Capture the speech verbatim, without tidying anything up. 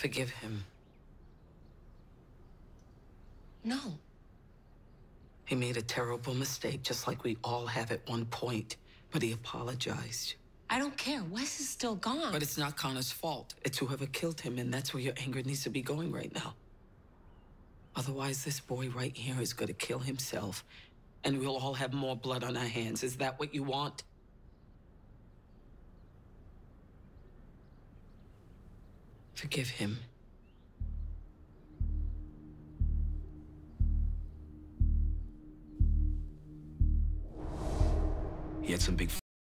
Forgive him. No. He made a terrible mistake, just like we all have at one point. But he apologized. I don't care. Wes is still gone. But it's not Connor's fault. It's whoever killed him, and that's where your anger needs to be going right now. Otherwise, this boy right here is gonna kill himself, and we'll all have more blood on our hands. Is that what you want? Forgive him. He had some big